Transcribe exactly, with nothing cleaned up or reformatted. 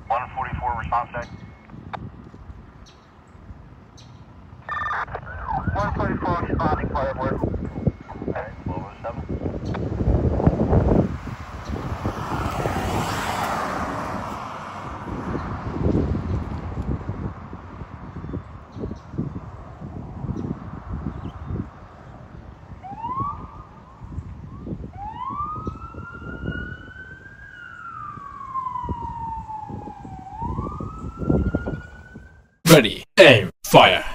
one forty-four response check. one forty-four responding, fireboard. Alright, twelve oh seven. Ready, aim, fire.